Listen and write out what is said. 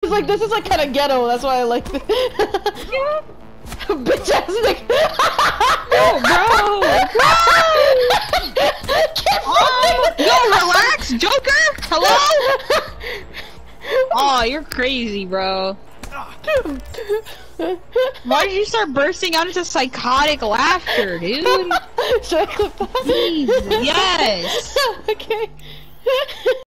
this is like kind of ghetto. That's why I like it. Yeah. Bitch ass nigga. Oh, bro. Yo, relax, Joker. Hello. Oh, you're crazy, bro. Why did you start bursting out into psychotic laughter, dude? Should I clip that? Jeez, yes. Okay.